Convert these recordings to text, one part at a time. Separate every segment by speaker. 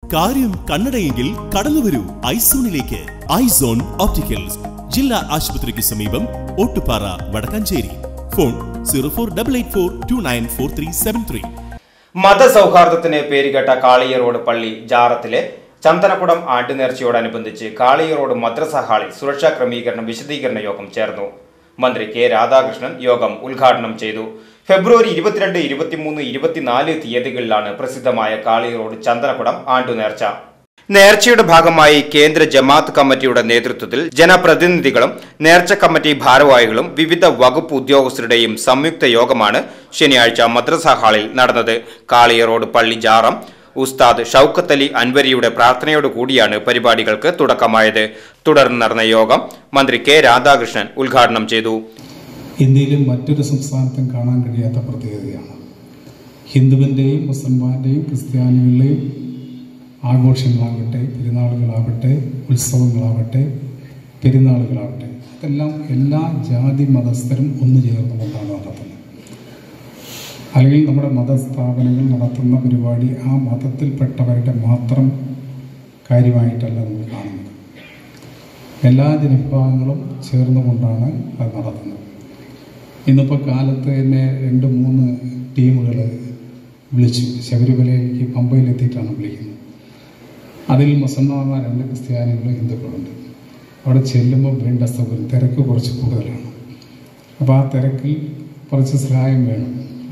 Speaker 1: കാര്യം കണ്ണടയെങ്കിൽ കടന്നു വരൂ ഐസോണിലേക്ക്. ഐസോൺ ഓപ്റ്റിക്കൽസ്, ജില്ലാ ആശുപത്രിക്ക് സമീപം, ഓട്ടുപാറ, വടക്കാഞ്ചേരി. ഫോൺ 048842944373.
Speaker 2: മതസൗഹാർദ്ദത്തിന് പേരുകേട്ട കാളിയറോഡ് പള്ളി ജാറത്തിലെ ചന്ദനക്കുടം ആണ്ടുനേർച്ചയോടനുബന്ധിച്ച് കാളിയറോഡ് മദ്രസ ഹാളിൽ സുരക്ഷാ ക്രമീകരണ വിശദീകരണ യോഗം ചേർന്നു. മന്ത്രി കെ രാധാകൃഷ്ണൻ യോഗം ഉദ്ഘാടനം ചെയ്തു. ഫെബ്രുവരി 22, 23, 24 തീയതികളിലാണ് പ്രസിദ്ധമായ കാളിയറോഡ് ചന്ദനക്കുടം ആണ്ടുനേർച്ച. നേർച്ചയുടെ ഭാഗമായി കേന്ദ്ര ജമാഅത്ത് കമ്മിറ്റിയുടെ നേതൃത്വത്തിൽ ജനപ്രതിനിധികളും നേർച്ച കമ്മിറ്റി ഭാരവാഹികളും വിവിധ വകുപ്പ് ഉദ്യോഗസ്ഥരുടെയും സംയുക്ത യോഗമാണ് ശനിയാഴ്ച മദ്രസ ഹാളിൽ നടന്നത്. കാളിയറോഡ് പള്ളി ജാറം ഉസ്താദ് ഷൗക്കത്ത് അലി അൻവരിയുടെ പ്രാർത്ഥനയോടുകൂടിയാണ് പരിപാടികൾക്ക് തുടക്കമായത്. തുടർന്ന് നടന്ന യോഗം മന്ത്രി കെ രാധാകൃഷ്ണൻ ഉദ്ഘാടനം ചെയ്തു.
Speaker 3: ഇന്ത്യയിലും മറ്റൊരു സംസ്ഥാനത്തും കാണാൻ കഴിയാത്ത പ്രത്യേകതയാണ് ഹിന്ദുവിൻ്റെയും മുസൽമാൻ്റെയും ക്രിസ്ത്യാനികളുടെയും ആഘോഷങ്ങളാകട്ടെ, പെരുന്നാളുകളാവട്ടെ, ഉത്സവങ്ങളാവട്ടെ, പെരുന്നാളുകളാവട്ടെ, ഇതെല്ലാം എല്ലാ ജാതി മതസ്ഥരും ഒന്നു ചേർന്നുകൊണ്ടാണ് നടത്തുന്നത്. അല്ലെങ്കിൽ നമ്മുടെ മതസ്ഥാപനങ്ങൾ നടത്തുന്ന പരിപാടി ആ മതത്തിൽപ്പെട്ടവരുടെ മാത്രം കാര്യമായിട്ടല്ല നമ്മൾ കാണുന്നത്. എല്ലാ ജനവിഭാഗങ്ങളും ചേർന്നുകൊണ്ടാണ് അത് നടത്തുന്നത്. ഇന്നിപ്പോൾ കാലത്ത് തന്നെ 2-3 ടീമുകൾ വിളിച്ചു. ശബരിമലയിലേക്ക് പമ്പയിലെത്തിയിട്ടാണ് വിളിക്കുന്നത്. അതിൽ മുസൽമാന്മാർ 2 ക്രിസ്ത്യാനികളും ഹിന്ദുക്കളുണ്ട്. അവിടെ ചെല്ലുമ്പോൾ വേണ്ട സൗകര്യം തിരക്ക് കുറച്ച് കൂടുതലാണ്. അപ്പോൾ ആ തിരക്കിൽ കുറച്ച് സഹായം വേണം.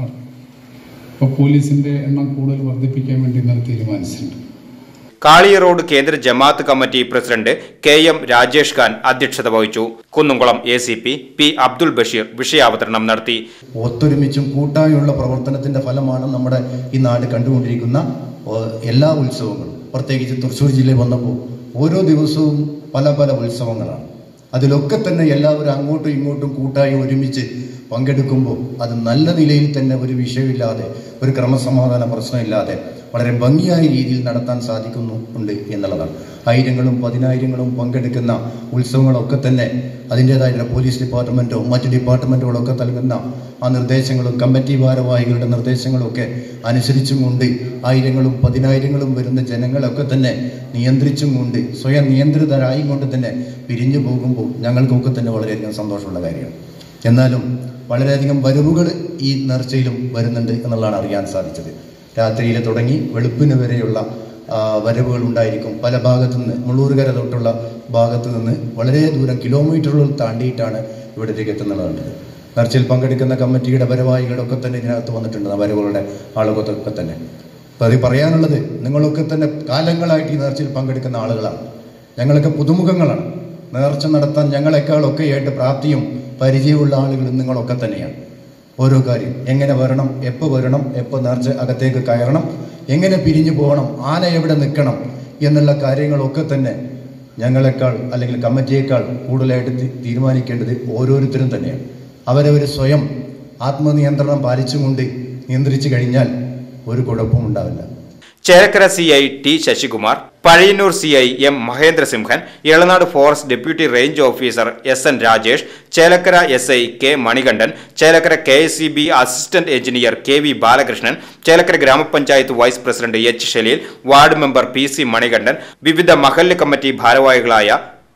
Speaker 3: അപ്പോൾ പോലീസിൻ്റെ എണ്ണം കൂടുതൽ വർദ്ധിപ്പിക്കാൻ വേണ്ടി ഇന്നലെ തീരുമാനിച്ചിട്ടുണ്ട്.
Speaker 2: കാളിയറോഡ് കേന്ദ്ര ജമാഅത്ത് committee president KM Rajesh Khan അധ്യക്ഷത വഹിച്ചു. കുന്നുംകുളം ACP P അബ്ദുൽ ബഷീർ വിഷയാവതരണം നടത്തി.
Speaker 4: ഒത്തൊരുമിച്ചും കൂട്ടായുള്ള പ്രവർത്തനത്തിന്റെ ഫലമാണ് നമ്മുടെ ഈ നാട് കണ്ടുകൊണ്ടിരിക്കുന്ന എല്ലാ ഉത്സവങ്ങളും. പ്രത്യേകിച്ച് തൃശ്ശൂർ ജില്ലയിൽ വന്നപ്പോൾ ഓരോ ദിവസവും പല പല ഉത്സവങ്ങളാണ്. അതിലൊക്കെ തന്നെ എല്ലാവരും അങ്ങോട്ടും ഇങ്ങോട്ടും കൂട്ടായി ഒരുമിച്ച് പങ്കെടുക്കുമ്പോൾ അത് നല്ല നിലയിൽ തന്നെ ഒരു വിഷയമില്ലാതെ, ഒരു ക്രമസമാധാന പ്രശ്നമില്ലാതെ വളരെ ഭംഗിയായ രീതിയിൽ നടത്താൻ സാധിക്കുന്നുണ്ട് എന്നുള്ളതാണ്. ആയിരങ്ങളും പതിനായിരങ്ങളും പങ്കെടുക്കുന്ന ഉത്സവങ്ങളൊക്കെ തന്നെ അതിൻ്റെതായിട്ടുള്ള പോലീസ് ഡിപ്പാർട്ട്മെൻറ്റോ മറ്റ് ഡിപ്പാർട്ട്മെൻറ്റുകളൊക്കെ നൽകുന്ന ആ നിർദ്ദേശങ്ങളും കമ്മിറ്റി ഭാരവാഹികളുടെ നിർദ്ദേശങ്ങളൊക്കെ അനുസരിച്ചും കൊണ്ട് ആയിരങ്ങളും പതിനായിരങ്ങളും വരുന്ന ജനങ്ങളൊക്കെ തന്നെ നിയന്ത്രിച്ചും കൊണ്ട് സ്വയം നിയന്ത്രിതരായും കൊണ്ട് തന്നെ പിരിഞ്ഞു പോകുമ്പോൾ ഞങ്ങൾക്കൊക്കെ തന്നെ വളരെയധികം സന്തോഷമുള്ള കാര്യമാണ്. എന്നാലും വളരെയധികം വരവുകൾ ഈ നേർച്ചയിലും വരുന്നുണ്ട് എന്നുള്ളതാണ് അറിയാൻ സാധിച്ചത്. രാത്രിയിൽ തുടങ്ങി വെളുപ്പിന് വരെയുള്ള വരവുകൾ ഉണ്ടായിരിക്കും. പല ഭാഗത്തു നിന്ന്, മുള്ളൂർകര തൊട്ടുള്ള ഭാഗത്തു നിന്ന് വളരെ ദൂരം കിലോമീറ്ററുകൾ താണ്ടിയിട്ടാണ് ഇവിടത്തേക്ക് എത്തുന്നതുണ്ട്. നേർച്ചയിൽ പങ്കെടുക്കുന്ന കമ്മിറ്റിയുടെ ഭാരവാഹികളൊക്കെ തന്നെ ഇതിനകത്ത് വന്നിട്ടുണ്ട്. വരവുകളുടെ ആളുകളൊക്കെ തന്നെ. അപ്പോൾ അത് പറയാനുള്ളത്, നിങ്ങളൊക്കെ തന്നെ കാലങ്ങളായിട്ട് ഈ നേർച്ചയിൽ പങ്കെടുക്കുന്ന ആളുകളാണ്. ഞങ്ങളൊക്കെ പുതുമുഖങ്ങളാണ്. നേർച്ച നടത്താൻ ഞങ്ങളെക്കാളൊക്കെ ആയിട്ട് പ്രാപ്തിയും പരിചയമുള്ള ആളുകൾ നിങ്ങളൊക്കെ തന്നെയാണ്. ഓരോ കാര്യം എങ്ങനെ വരണം, എപ്പോൾ വരണം, എപ്പോൾ നേർച്ച അകത്തേക്ക് കയറണം, എങ്ങനെ പിരിഞ്ഞു പോകണം, ആന എവിടെ നിൽക്കണം എന്നുള്ള കാര്യങ്ങളൊക്കെ തന്നെ ഞങ്ങളെക്കാൾ അല്ലെങ്കിൽ കമ്മിറ്റിയേക്കാൾ കൂടുതലായിട്ട് തീരുമാനിക്കേണ്ടത് ഓരോരുത്തരും തന്നെയാണ്. അവരവർ സ്വയം ആത്മനിയന്ത്രണം പാലിച്ചുകൊണ്ട് നിയന്ത്രിച്ചു കഴിഞ്ഞാൽ ഒരു കുഴപ്പവും ഉണ്ടാവില്ല.
Speaker 2: Chelakkara CI T Sasikumar, Pazhayannur CI M Mahendrasimhan, Elanad forest deputy range officer SN Rajesh, Chelakkara SI K Manikandan, Chelakkara KSCB assistant engineer KV Balakrishnan, Chelakkara ഗ്രാമപഞ്ചായത്ത് vice president H Shaleel, ward member PC Manikandan, വിവിധ മഹല്ല് കമ്മിറ്റി ഭാരവാഹികളായ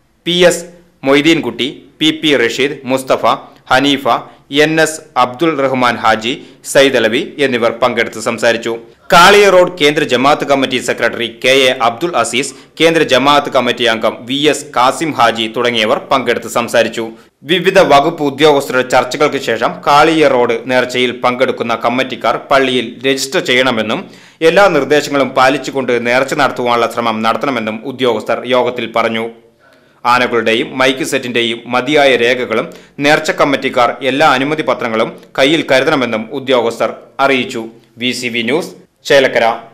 Speaker 2: PS Moideenkutty, PP Rasheed, Mustafa, Haneefa, NS Abdul Rahman Haji, Saidalavi എന്നിവർ പങ്കെടുത്ത് സംസാരിച്ചു. കാളിയറോഡ് കേന്ദ്ര ജമാഅത്ത് committee secretary KA Abdul Aziz, കേന്ദ്ര ജമാഅത്ത് കമ്മിറ്റി അംഗം VS കാസിം ഹാജി തുടങ്ങിയവർ പങ്കെടുത്ത് സംസാരിച്ചു. വിവിധ വകുപ്പ് ഉദ്യോഗസ്ഥരുടെ ചർച്ചകൾക്ക് ശേഷം കാളിയറോഡ് നേർച്ചയിൽ പങ്കെടുക്കുന്ന കമ്മിറ്റിക്കാർ പള്ളിയിൽ രജിസ്റ്റർ ചെയ്യണമെന്നും എല്ലാ നിർദ്ദേശങ്ങളും പാലിച്ചുകൊണ്ട് നേർച്ച നടത്തുവാനുള്ള ശ്രമം നടത്തണമെന്നും ഉദ്യോഗസ്ഥർ യോഗത്തിൽ പറഞ്ഞു. ആനകളുടെയും മൈക്ക് സെറ്റിന്റെയും മതിയായ രേഖകളും നേർച്ച കമ്മിറ്റിക്കാർ എല്ലാ അനുമതി പത്രങ്ങളും കയ്യിൽ കരുതണമെന്നും ഉദ്യോഗസ്ഥർ അറിയിച്ചു. VCV news, Chelakkara.